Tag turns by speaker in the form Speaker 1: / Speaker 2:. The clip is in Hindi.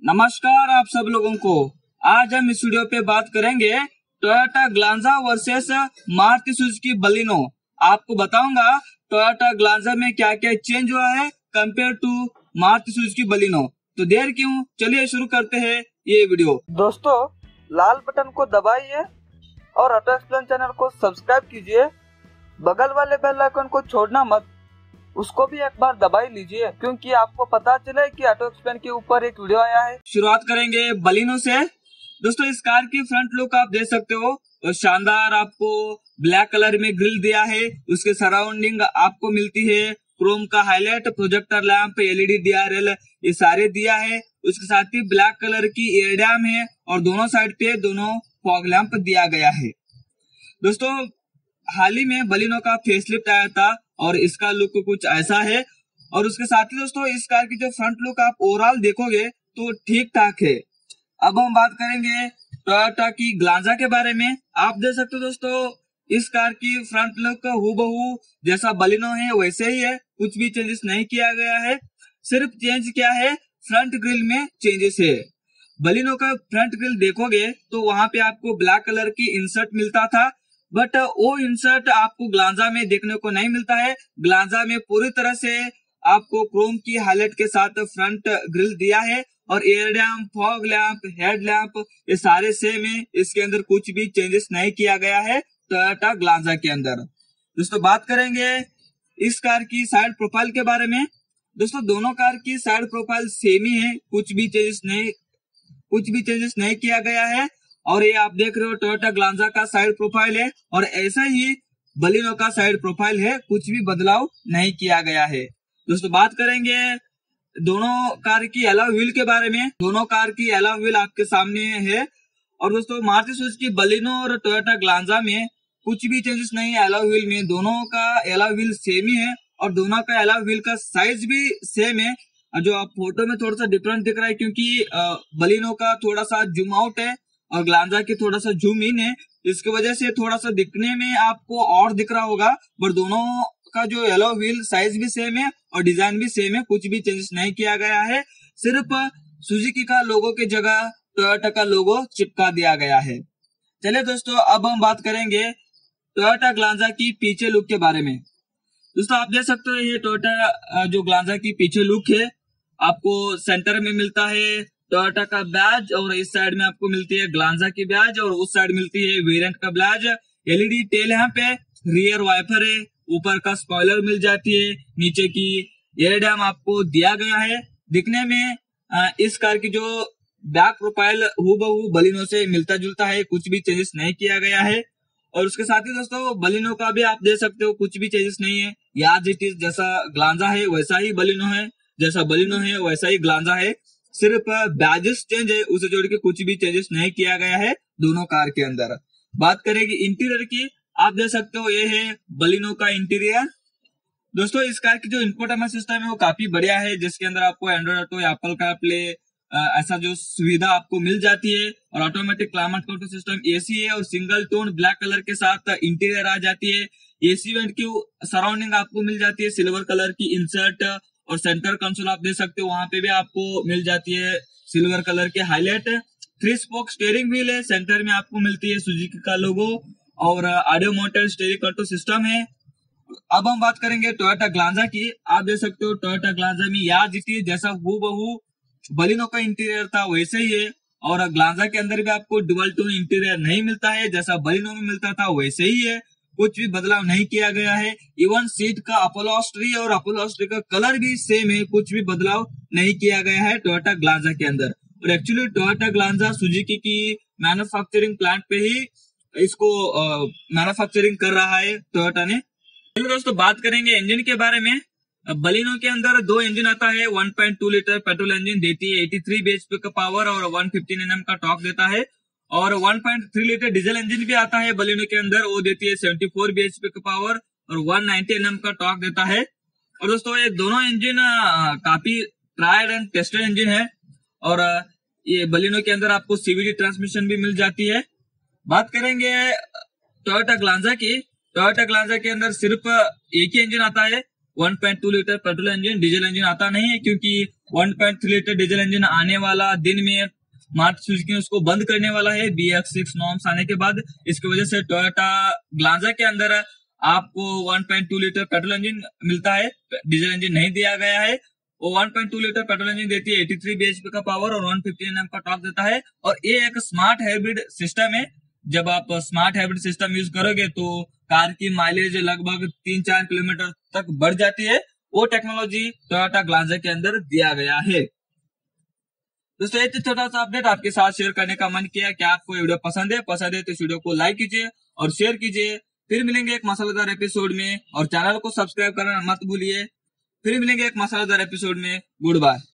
Speaker 1: नमस्कार आप सब लोगों को। आज हम इस वीडियो पे बात करेंगे Toyota Glanza versus Maruti Suzuki Baleno. आपको बताऊंगा टोयोटा ग्लांजा में क्या क्या चेंज हुआ है compare to Maruti Suzuki Baleno. तो देर क्यों, चलिए शुरू करते हैं ये वीडियो।
Speaker 2: दोस्तों, लाल बटन को दबाइए और ऑटो एक्सप्लेन चैनल को सब्सक्राइब कीजिए। बगल वाले बेल आइकन को छोड़ना मत, उसको भी एक बार दबाई लीजिए क्योंकि आपको पता चले कि ऑटो एक्सप्लेन के ऊपर एक वीडियो आया है।
Speaker 1: शुरुआत करेंगे बलिनो से। दोस्तों, इस कार की फ्रंट लुक आप देख सकते हो, और शानदार आपको ब्लैक कलर में ग्रिल दिया है। उसके सराउंडिंग आपको मिलती है क्रोम का highlight, projector lamp, LED DRL, ये सारे दिया है। उसके साथ ही ब्लैक कलर की एयर डैम है और दोनों साइड पे दोनों फॉग लैंप दिया गया है। दोस्तों, हाल ही में बलिनो का फेसलिफ्ट आया था और इसका लुक कुछ ऐसा है। और उसके साथ ही दोस्तों, इस कार की जो फ्रंट लुक आप ओवरऑल देखोगे तो ठीक ठाक है। अब हम बात करेंगे टोयोटा की ग्लांजा के बारे में। आप देख सकते हो दोस्तों, इस कार की फ्रंट लुक हूबहू जैसा बलिनो है वैसे ही है, कुछ भी चेंजेस नहीं किया गया है। सिर्फ चेंज क्या है, फ्रंट ग्रिल में चेंजेस है। बलिनो का फ्रंट ग्रिल देखोगे तो वहां पे आपको ब्लैक कलर की इंसर्ट मिलता था, बट वो इंसर्ट आपको ग्लांजा में देखने को नहीं मिलता है। ग्लांजा में पूरी तरह से आपको क्रोम की हाईलाइट के साथ फ्रंट ग्रिल दिया है और air damp, fog lamp, head lamp, ये सारे सेम है। इसके अंदर कुछ भी चेंजेस नहीं किया गया है टोयोटा ग्लांजा के अंदर। दोस्तों, बात करेंगे इस कार की साइड प्रोफाइल के बारे में। दोस्तों, दोनों कार की साइड प्रोफाइल सेम ही है, कुछ भी चेंजेस नहीं किया गया है। और ये आप देख रहे हो टोयोटा ग्लांजा का साइड प्रोफाइल है और ऐसा ही बलिनो का साइड प्रोफाइल है, कुछ भी बदलाव नहीं किया गया है। दोस्तों, बात करेंगे दोनों कार की अलॉय व्हील के बारे में। दोनों कार की अलॉय व्हील आपके सामने है। और दोस्तों, मारुति सुजुकी बलिनो और टोयोटा ग्लांजा में कुछ भी चेंजेस नहीं है अलॉय व्हील में। दोनों का अलॉय व्हील सेम ही है और दोनों का अलॉय व्हील का साइज भी सेम है। जो आप फोटो में थोड़ा सा डिफरेंट दिख रहा है क्योंकि बलिनो का थोड़ा सा जूम आउट है और ग्लांजा की थोड़ा सा जूम इन है, इसकी वजह से थोड़ा सा दिखने में आपको और दिख रहा होगा। बट दोनों का जो अलॉय व्हील साइज भी सेम है और डिजाइन भी सेम है, कुछ भी चेंजेस नहीं किया गया है। सिर्फ सुजुकी का लोगो की जगह टोयोटा का लोगो चिपका दिया गया है। चलिए दोस्तों, अब हम बात करेंगे टोयोटा ग्लांजा की पीछे लुक के बारे में। दोस्तों, आप देख सकते हो ये टोयोटा जो ग्लांजा की पीछे लुक है, आपको सेंटर में मिलता है टोयोटा का बैज और इस साइड में आपको मिलती है ग्लांजा की बैज और उस साइड मिलती है वेरिएंट का बैज। एलईडी टेल यहाँ पे, रियर वाइपर है, ऊपर का स्पॉइलर मिल जाती है, नीचे की एयर डैम आपको दिया गया है। दिखने में इस कार की जो बैक प्रोफाइल हूबहू बलिनो से मिलता जुलता है, कुछ भी चेंजेस नहीं किया गया है। और उसके साथ ही दोस्तों, बलिनो का भी आप देख सकते हो, कुछ भी चेंजेस नहीं है। याज इट इज जैसा ग्लांजा है वैसा ही बलिनो है, जैसा बलिनो है वैसा ही ग्लांजा है। सिर्फ बैजेस चेंज है, उसे जोड़ के कुछ भी चेंजेस नहीं किया गया है दोनों कार के अंदर। बात करेंगे इंटीरियर की। आप देख सकते हो ये है बलिनो का इंटीरियर। दोस्तों, इस कार की जो इंफोटेनमेंट सिस्टम है वो काफी बढ़िया है, जिसके अंदर आपको एंड्रॉइड ऑटो, एप्पल कारप्ले ऐसा जो सुविधा आपको मिल जाती है। और automatic climate control system AC है और सिंगल टोन ब्लैक कलर के साथ इंटीरियर आ जाती है। एसी वेंट की सराउंडिंग आपको मिल जाती है, सिल्वर कलर की इंसर्ट। और सेंटर कंसोल आप देख सकते हो, वहां पे भी आपको मिल जाती है सिल्वर कलर के हाईलाइट। 3 स्पोक स्टीयरिंग व्हील है, सेंटर में आपको मिलती है सुजुकी का लोगो और audio motor steering control system है। अब हम बात करेंगे टोयोटा ग्लांजा की। आप देख सकते हो टोयोटा ग्लांजा में याज इट इज जैसा हूबहू बलिनो का इंटीरियर था वैसे ही है। और ग्लांजा के अंदर भी आपको डुअल टोन इंटीरियर नहीं मिलता है, जैसा बलिनो में मिलता था वैसे ही है, कुछ भी बदलाव नहीं किया गया है। इवन सीट का अपहोल्स्ट्री और अपहोल्स्ट्री का कलर भी सेम है, कुछ भी बदलाव नहीं किया गया है टोयोटा ग्लांजा के अंदर। और एक्चुअली टोयोटा ग्लांजा सुजुकी की मैन्युफैक्चरिंग प्लांट पे ही इसको मैन्युफैक्चरिंग कर रहा है टोयोटा ने। चलिए दोस्तों, बात करेंगे इंजन के बारे में। बलिनो के अंदर 2 इंजन आता है। 1.2 लीटर पेट्रोल इंजन देती है 83 bhp का पावर और 115 Nm का टॉर्क देता है। और 1.3 लीटर डीजल इंजन भी आता है बलिनो के अंदर, वो देती है 74 bhp का पावर और 190 Nm का टॉर्क देता है। और दोस्तों, ये दोनों इंजन काफी ट्राइड एंड टेस्टेड इंजन है। और ये बलिनो के अंदर आपको सीवीटी ट्रांसमिशन भी मिल जाती है। बात करेंगे टोयोटा ग्लांजा की। टोयोटा ग्लांजा के अंदर सिर्फ एक ही इंजन आता है, 1.2 litre petrol engine diesel engine आता नहीं है, क्योंकि 1.3 लीटर डीजल इंजन आने वाला दिन में मारुति सुजुकी उसको बंद करने वाला है BS6 नॉर्म्स आने के बाद। इसकी वजह से टोयोटा ग्लांजा के अंदर आपको 1.2 लीटर पेट्रोल इंजन मिलता है, डीजल इंजन नहीं दिया गया है। वो 1.2 लीटर पेट्रोल इंजन देती है 83 bhp का पावर और 150 Nm का टॉर्क देता है। और ये एक स्मार्ट हाइब्रिड सिस्टम है। जब आप स्मार्ट हाइब्रिड सिस्टम यूज करोगे तो कार की माइलेज लगभग 3-4 किलोमीटर तक बढ़ जाती है। वो टेक्नोलॉजी टोयोटा ग्लांजा के अंदर दिया गया है। दोस्तों, ये छोटा सा अपडेट आपके साथ शेयर करने का मन किया। क्या आपको वीडियो पसंद है तो इस वीडियो को लाइक कीजिए और शेयर कीजिए। फिर मिलेंगे एक मसालेदार एपिसोड में, और चैनल को सब्सक्राइब करना मत भूलिए। फिर मिलेंगे एक मसालेदार एपिसोड में। Good bye.